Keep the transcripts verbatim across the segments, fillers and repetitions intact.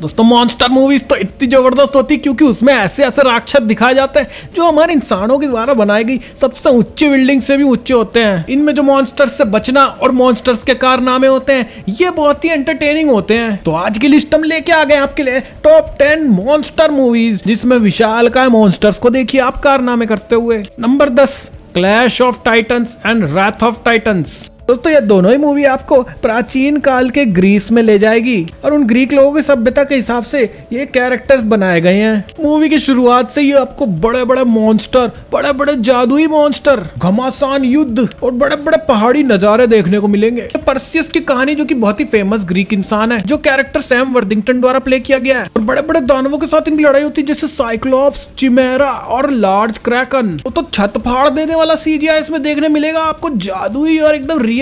दोस्तों monster movies तो इतनी जबरदस्त होती क्योंकि उसमें ऐसे ऐसे राक्षस दिखाए जाते हैं जो हमारे इंसानों के द्वारा बनाई गई सबसे ऊंची बिल्डिंग से भी ऊंचे होते हैं। इनमें जो मॉन्स्टर्स से बचना और मॉन्स्टर्स के कारनामे होते हैं ये बहुत ही एंटरटेनिंग होते हैं। तो आज की लिस्ट हम लेके आ गए आपके लिए टॉप टेन मॉन्स्टर मूवीज, जिसमें विशालकाय मॉन्स्टर्स को देखिए आप कारनामे करते हुए। नंबर दस, Clash of Titans and Wrath of Titans. दोस्तों ये दोनों ही मूवी आपको प्राचीन काल के ग्रीस में ले जाएगी और उन ग्रीक लोगों की सभ्यता के हिसाब से ये कैरेक्टर्स बनाए गए हैं। मूवी की शुरुआत से ही आपको बड़े बड़े मॉन्स्टर, बड़े बड़े जादुई मॉन्स्टर, घमासान युद्ध और बड़े बड़े पहाड़ी नजारे देखने को मिलेंगे। पर्सियस की कहानी जो कि बहुत ही फेमस ग्रीक इंसान है, जो कैरेक्टर सैम वर्थिंगटन द्वारा प्ले किया गया है, और बड़े बड़े दानवों के साथ इनकी लड़ाई होती है जैसे साइक्लोप्स, चिमेरा और लार्ज क्रैकन। तो छत फाड़ देने वाला सीजीआई इसमें देखने मिलेगा आपको, जादुई और एकदम रियल।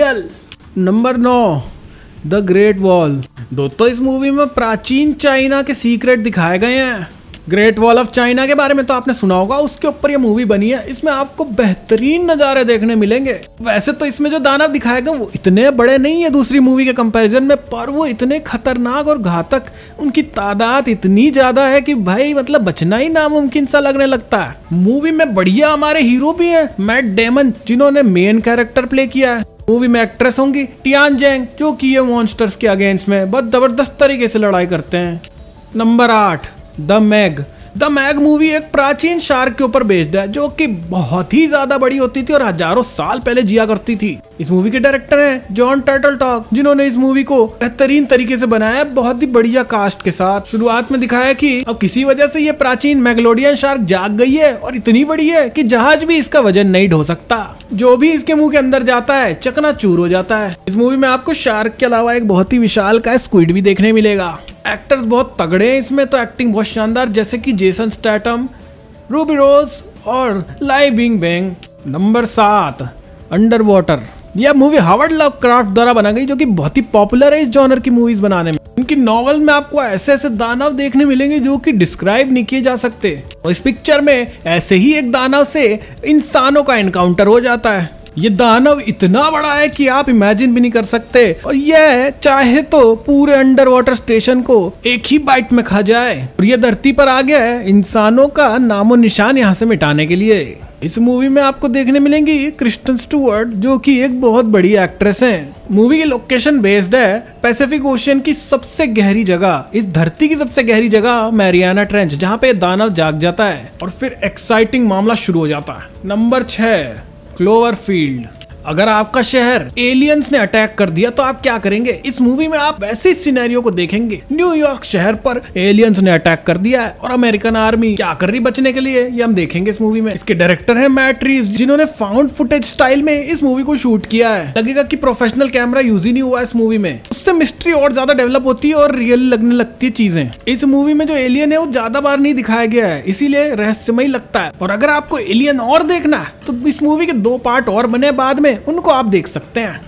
नंबर नौ, द ग्रेट वॉल। दोस्तों इस मूवी में प्राचीन चाइना के सीक्रेट दिखाए गए हैं। ग्रेट वॉल ऑफ चाइना के बारे में तो आपने सुना होगा, उसके ऊपर ये मूवी बनी है। इसमें आपको बेहतरीन नजारे देखने मिलेंगे। वैसे तो इसमें जो दानव दिखाए गए वो इतने बड़े नहीं है दूसरी मूवी के कंपैरिजन में, पर वो इतने खतरनाक और घातक, उनकी तादाद इतनी ज्यादा है कि भाई मतलब बचना ही नामुमकिन सा लगने लगता है। मूवी में बढ़िया हमारे हीरो भी है, मैट डेमन, जिन्होंने मेन कैरेक्टर प्ले किया है। मूवी में एक्ट्रेस होंगी टियान जेंग, जो कि ये मॉन्स्टर्स के अगेंस्ट में बहुत जबरदस्त तरीके से लड़ाई करते हैं। नंबर आठ, the Meg. The Meg movie एक प्राचीन शार्क के ऊपर बेस्ड है जो कि बहुत ही ज्यादा बड़ी होती थी और हजारों साल पहले जिया करती थी। इस मूवी के डायरेक्टर हैं जॉन टर्टलटॉक, जिन्होंने इस मूवी को बेहतरीन तरीके से बनाया है, बहुत ही बढ़िया कास्ट के साथ। शुरुआत में दिखाया कि अब किसी वजह से ये प्राचीन मैगलोडियन शार्क जाग गई है और इतनी बड़ी है कि जहाज भी इसका वजन नहीं ढो सकता। जो भी इसके मुंह के अंदर जाता है चकनाचूर हो जाता है। इस मूवी में आपको शार्क के अलावा एक बहुत ही विशालकाय स्क्विड भी देखने मिलेगा। एक्टर्स बहुत तगड़े हैं इसमें, तो एक्टिंग बहुत शानदार, जैसे कि जेसन स्टैटम, रूबी रोज और लाई बिंग बेंग। नंबर सात, अंडर वाटर। यह मूवी हावर्ड लवक्राफ्ट द्वारा बना गई, जो कि बहुत ही पॉपुलर है इस जॉनर की मूवीज बनाने में। उनकी नॉवेल में आपको ऐसे ऐसे दानव देखने मिलेंगे जो कि डिस्क्राइब नहीं किए जा सकते, और इस पिक्चर में ऐसे ही एक दानव से इंसानों का एनकाउंटर हो जाता है। ये दानव इतना बड़ा है कि आप इमेजिन भी नहीं कर सकते, और यह चाहे तो पूरे अंडर वाटर स्टेशन को एक ही बाइट में खा जाए। और ये धरती पर आ गया है इंसानों का नामो निशान यहाँ से मिटाने के लिए। इस मूवी में आपको देखने मिलेंगी क्रिस्टन स्टुअर्ट, जो कि एक बहुत बड़ी एक्ट्रेस हैं। मूवी की लोकेशन बेस्ड है पैसिफिक ओशियन की सबसे गहरी जगह, इस धरती की सबसे गहरी जगह मैरियाना ट्रेंच, जहाँ पे दानव जाग जाता है और फिर एक्साइटिंग मामला शुरू हो जाता है। नंबर छह, क्लोवरफील्ड। अगर आपका शहर एलियंस ने अटैक कर दिया तो आप क्या करेंगे? इस मूवी में आप वैसे सिनेरियो को देखेंगे। न्यूयॉर्क शहर पर एलियंस ने अटैक कर दिया है और अमेरिकन आर्मी क्या कर रही बचने के लिए, ये हम देखेंगे इस मूवी में। इसके डायरेक्टर हैं मैट रीव्स, जिन्होंने फाउंड फुटेज स्टाइल में इस मूवी को शूट किया है। लगेगा कि प्रोफेशनल कैमरा यूज ही नहीं हुआ इस मूवी में। उससे मिस्ट्री और ज्यादा डेवलप होती है और रियल लगने लगती है चीजें। इस मूवी में जो एलियन है वो ज्यादा बार नहीं दिखाया गया है, इसीलिए रहस्यमय लगता है। और अगर आपको एलियन और देखना है तो इस मूवी के दो पार्ट और बने बाद में, उनको आप देख सकते हैं।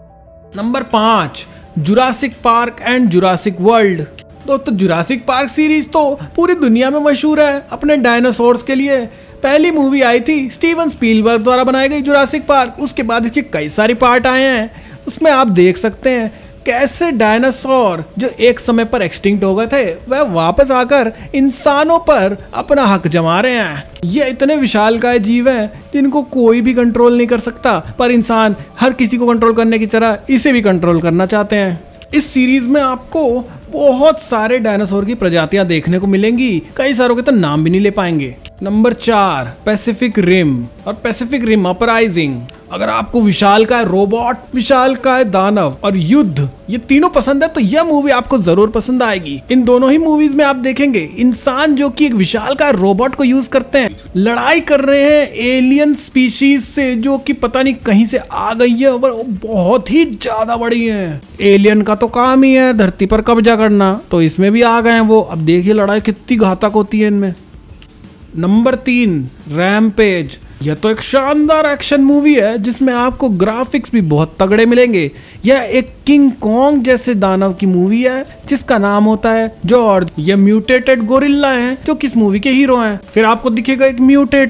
नंबर पांच, Jurassic Park and Jurassic World. दोस्तों जुरासिक पार्क सीरीज तो पूरी दुनिया में मशहूर है अपने डायनासोर्स के लिए। पहली मूवी आई थी स्टीवन स्पीलबर्ग द्वारा बनाई गई जुरासिक पार्क, उसके बाद इसके कई सारे पार्ट आए हैं। उसमें आप देख सकते हैं कैसे डायनासोर जो एक समय पर एक्सटिंक्ट हो गए थे वह वापस आकर इंसानों पर अपना हक जमा रहे हैं। ये इतने विशालकाय जीव हैं जिनको कोई भी कंट्रोल नहीं कर सकता, पर इंसान हर किसी को कंट्रोल करने की तरह इसे भी कंट्रोल करना चाहते हैं। इस सीरीज में आपको बहुत सारे डायनासोर की प्रजातियां देखने को मिलेंगी, कई सारों के तो नाम भी नहीं ले पाएंगे। नंबर चार, पैसिफिक रिम और पैसिफिक रिम अपराइजिंग। अगर आपको विशालकाय रोबोट, विशालकाय दानव और युद्ध ये तीनों पसंद है तो यह मूवी आपको जरूर पसंद आएगी। इन दोनों ही मूवीज में आप देखेंगे इंसान जो कि एक विशालकाय रोबोट को यूज करते हैं, लड़ाई कर रहे हैं एलियन स्पीशीज से जो कि पता नहीं कहीं से आ गई है और बहुत ही ज्यादा बड़ी है। एलियन का तो काम ही है धरती पर कब्जा करना, तो इसमें भी आ गए हैं वो। अब देखिए लड़ाई कितनी घातक होती है इनमें। नंबर तीन, रैम्पेज। यह तो एक शानदार एक्शन मूवी है जिसमें आपको ग्राफिक्स भी बहुत तगड़े मिलेंगे। यह एक किंग कॉन्ग जैसे दानव की मूवी है जिसका नाम होता है जॉर्ज। यह म्यूटेटेड गोरिल्ला हैं जो किस मूवी के हीरो हैं। फिर आपको दिखेगा एक म्यूटेटेड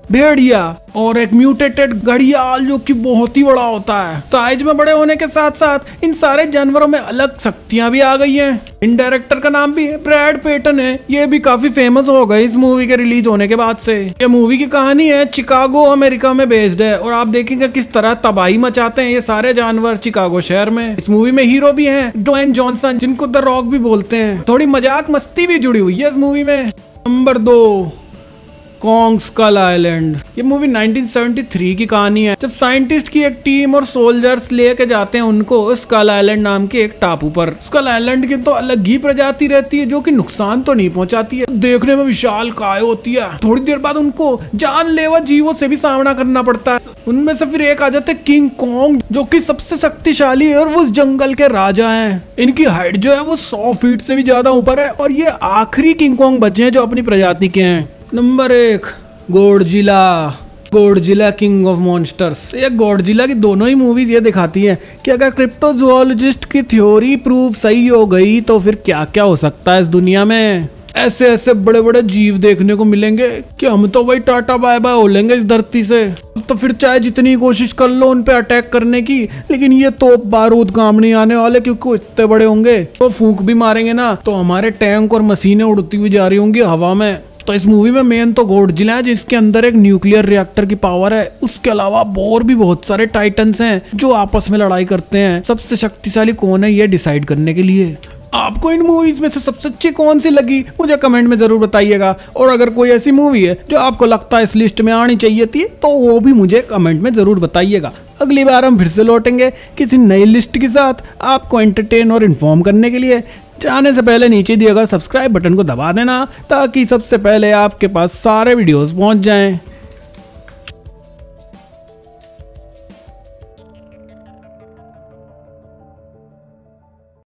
भेड़िया और एक म्यूटेटेड घड़ियाल जो कि बहुत ही बड़ा होता है। साइज में बड़े होने के साथ साथ इन सारे जानवरों में अलग शक्तियां भी आ गई हैं। इन डायरेक्टर का नाम भी ब्रैड पेटन है। ये भी काफी फेमस हो गए इस मूवी के रिलीज होने के बाद से। ये मूवी की कहानी है चिकागो अमेरिका में बेस्ड है और आप देखेंगे किस तरह तबाही मचाते हैं ये सारे जानवर चिकागो शहर में। इस मूवी में हीरो भी हैं ड्वेन जॉनसन जिनको द रॉक भी बोलते हैं। थोड़ी मजाक मस्ती भी जुड़ी हुई है इस मूवी में। नंबर दो, कॉन्ग स्कल आइलैंड। ये मूवी नाइनटीन सेवेंटी थ्री की कहानी है जब साइंटिस्ट की एक टीम और सोल्जर्स लेके जाते हैं उनको स्कल आइलैंड नाम के एक टापू पर। स्कल आइलैंड की तो अलग ही प्रजाति रहती है जो कि नुकसान तो नहीं पहुंचाती है, देखने में विशाल काय होती है। थोड़ी देर बाद उनको जानलेवा जीवों से भी सामना करना पड़ता है। उनमें से फिर एक आ जाते हैं किंग कॉन्ग जो कि सबसे शक्तिशाली है और वो उस जंगल के राजा हैं। इनकी हाइट जो है वो सौ फीट से भी ज्यादा ऊपर है और ये आखिरी किंग कॉन्ग बचे हैं जो अपनी प्रजाति के हैं। नंबर एक, Godzilla. Godzilla King of Monsters. ये गॉडजिला की दोनों ही मूवीज ये दिखाती है कि अगर क्रिप्टोजोलॉजिस्ट की थ्योरी प्रूव सही हो गई तो फिर क्या क्या हो सकता है इस दुनिया में। ऐसे ऐसे बड़े बड़े जीव देखने को मिलेंगे कि हम तो भाई टाटा बाय बाय हो लेंगे इस धरती से। तो फिर चाहे जितनी कोशिश कर लो उन पे अटैक करने की, लेकिन ये तोप बारूद काम नहीं आने वाले क्योंकि इतने बड़े होंगे। तो फूंक भी मारेंगे ना तो हमारे टैंक और मशीनें उड़ती हुई जा रही होंगी हवा में। तो इस मूवी में मेन तो गॉडजिला है जिसके अंदर एक न्यूक्लियर रिएक्टर की पावर है। उसके अलावा और भी बहुत सारे टाइटन्स हैं जो आपस में लड़ाई करते हैं। सबसे शक्तिशाली कौन है ये डिसाइड करने के लिए। आपको इन मूवीज में से सबसे अच्छी कौन सी लगी मुझे कमेंट में जरूर बताइएगा। और अगर कोई ऐसी मूवी है जो आपको लगता है इस लिस्ट में आनी चाहिए थी तो वो भी मुझे कमेंट में जरूर बताइएगा। अगली बार हम फिर से लौटेंगे किसी नई लिस्ट के साथ आपको एंटरटेन और इन्फॉर्म करने के लिए। जाने से पहले नीचे दिए गए सब्सक्राइब बटन को दबा देना ताकि सबसे पहले आपके पास सारे वीडियोस पहुंच जाएं।